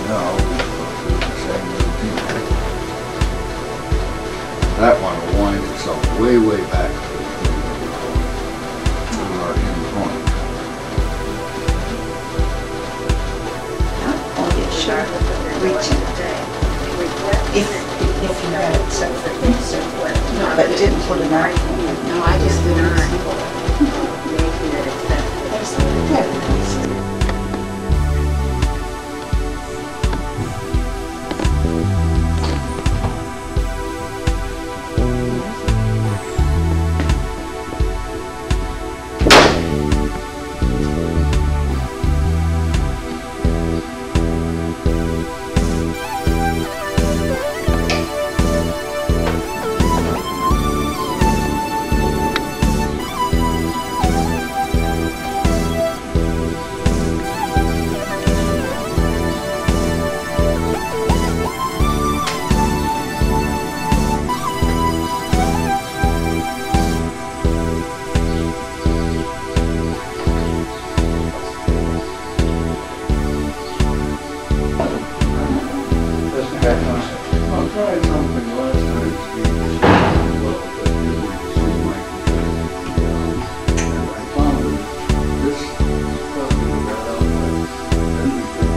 No, the same little thing. That one will wind itself way, way back to our end point. I'll get sharp reaching if you had it set for things, but didn't put an art in it. No, I just did not. I tried something last time, Steve. Well, that didn't seem like it. And I found that this puppy got out like everything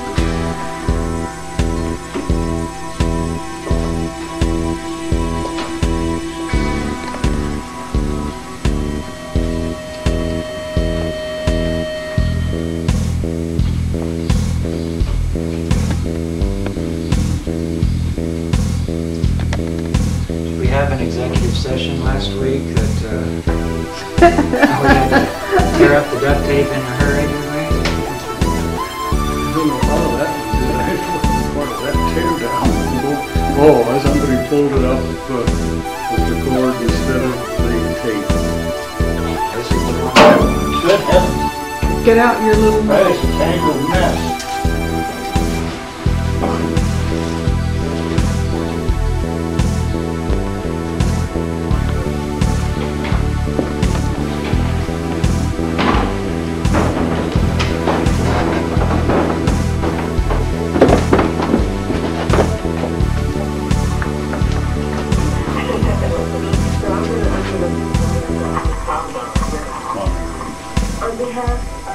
We have an executive session last week that we had to tear up the duct tape in a hurry, didn't we? I don't know how that was. I wasn't part of that tear down. Oh, somebody pulled it up with the cord instead of the tape. This is the one. Good heavens. Get out your little... That is a tangled mess. On behalf of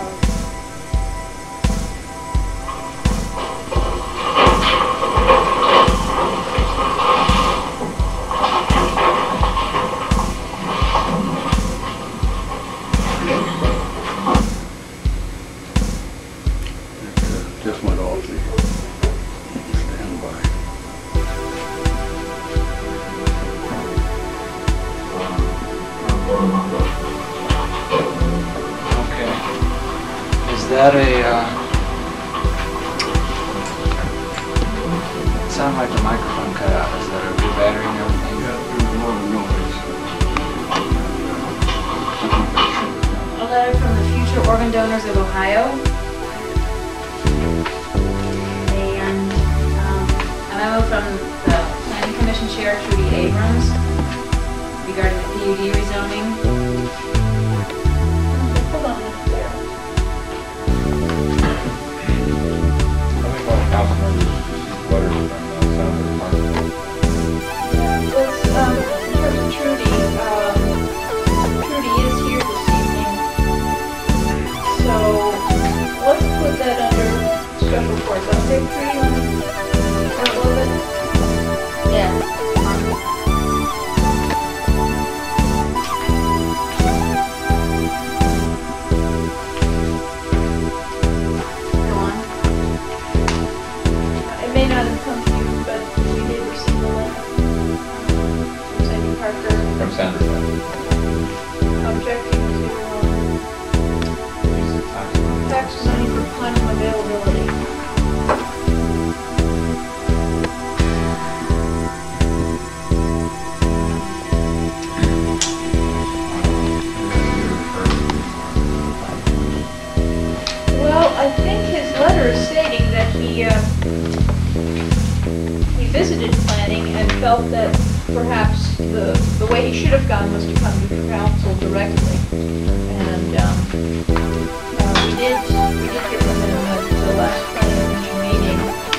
Just went off the standby. Okay. Is that a, it sounded like the microphone cut out. Is that a good battery and everything? Yeah, there's a lot of noise. A letter from the future organ donors of Ohio. And a memo from the Planning Commission Chair, Trudy Abrams, regarding the PUD rezoning. Hold on, there. I think all council members received letters from Senator Martin. Was, Trudy, Trudy is here this evening. So, let's put that under special reports. Okay, Trudy, want to start a little bit? Yeah. Go on. It may not have come to you, but we did receive a letter from Sandy Parker From Senator Martin. objecting to tax money for quantum availability. Well, I think his letter is stating that he visited planning and felt that perhaps the way he should have gone was to come to council directly. And we did hear from him at the last planning commission meeting.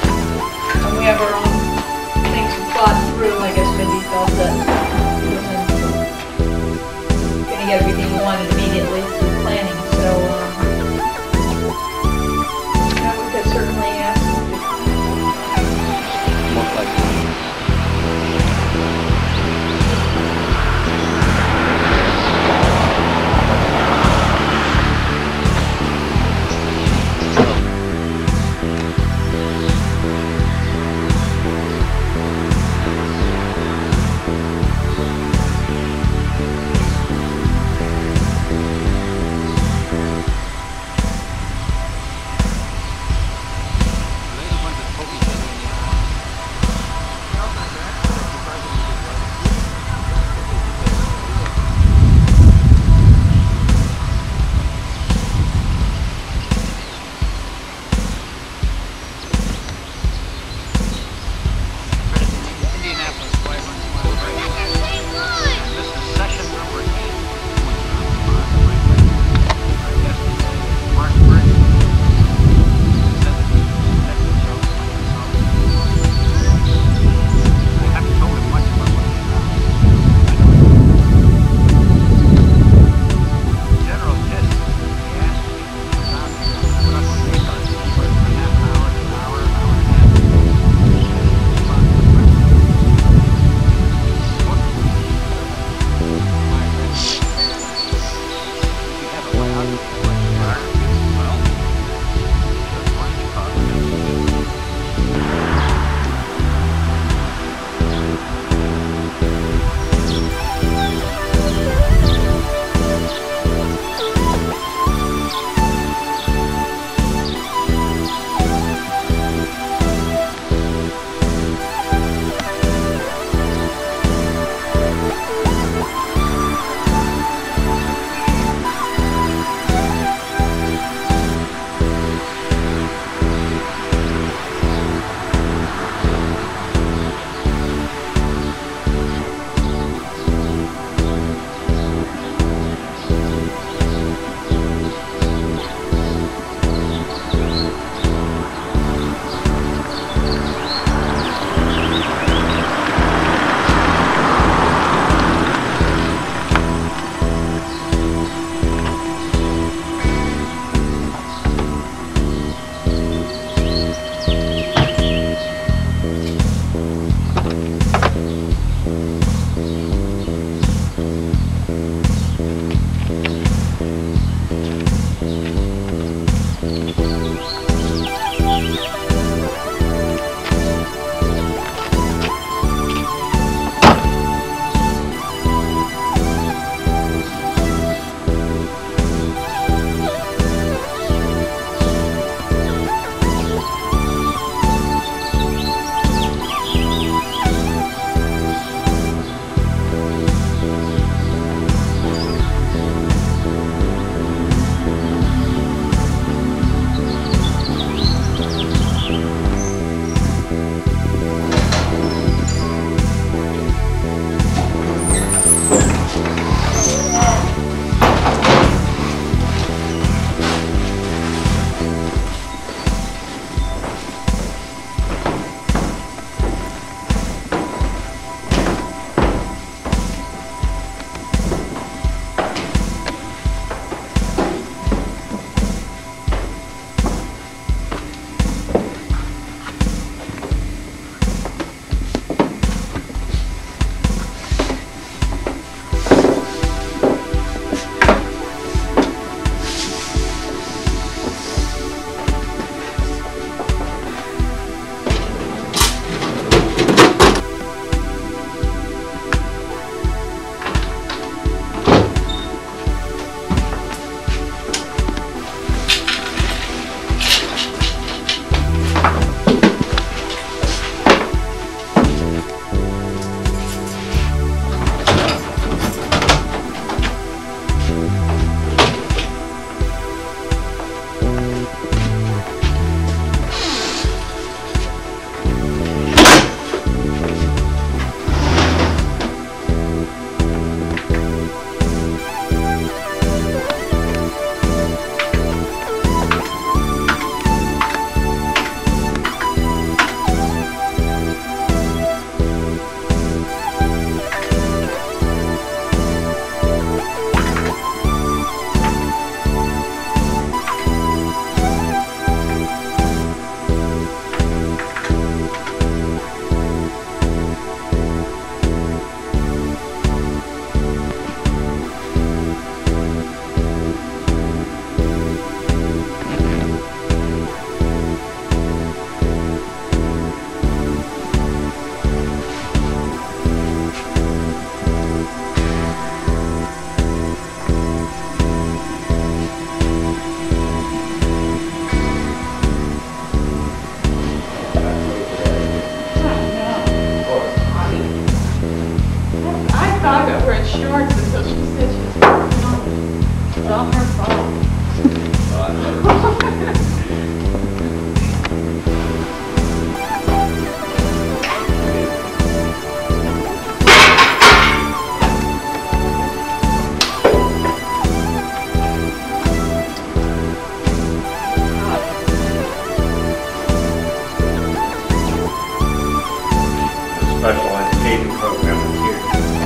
Special education program is here.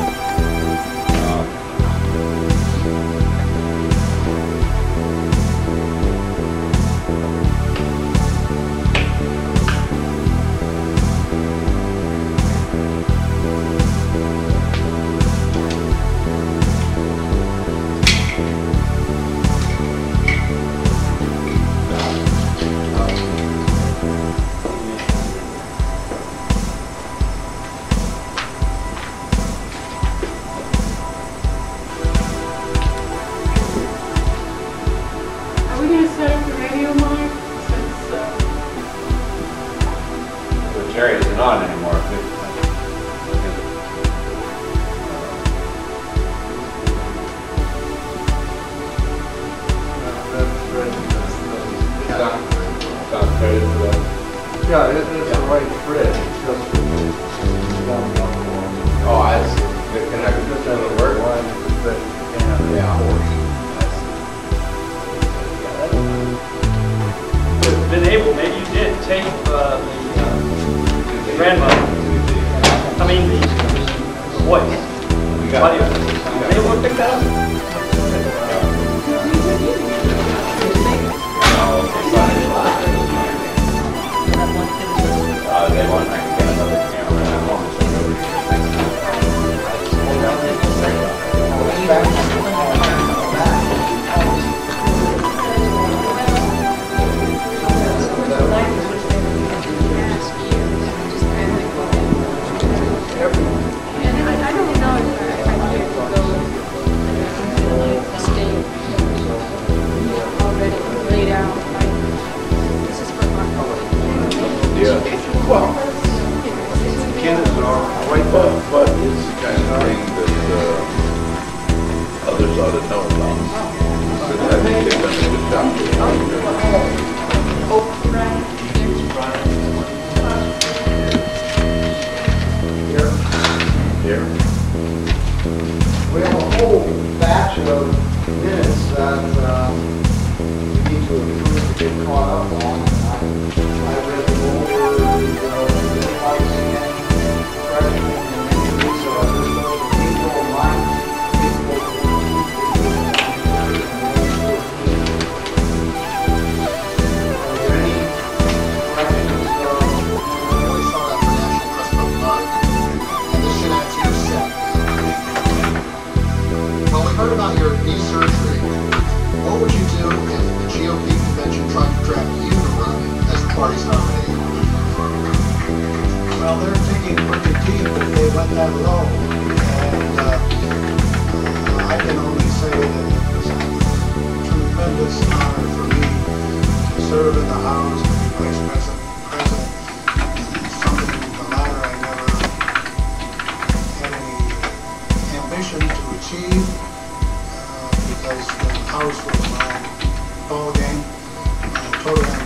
Are we gonna set up the radio mic since, But Jerry isn't on anymore. Sounds better to that. Yeah, it's the right thread, it's just down the wall. Oh, I see. They're connected Just to have the a work. line that can, Yeah. Been able, maybe you did tape the grandmother. I mean, the voice. We got Audio. it. They able to pick that up? They want to get another camera at home. and I don't know if I get to go state already laid out. This is for my Yeah. well, candidates are right, But it's the kind of thing that others ought to know about. So I think they've done a good job. Here. We have a whole batch of minutes that we need to approve to get caught up on. I read them over, if I see any correction in these, so I just go to April 9th, April 14th. Are there any corrections? We saw that for National Trust Fund Month, and this should answer your set. Well, we heard about your knee surgery. What would you do if the GOP convention tried to draft you to run as the party's nominee? Well, they're digging pretty deep if they went that low. And I can only say that it was a tremendous honor for me to serve in the House and be Vice President. Something, the latter, I never had any ambition to achieve because the House was my ball game. Totally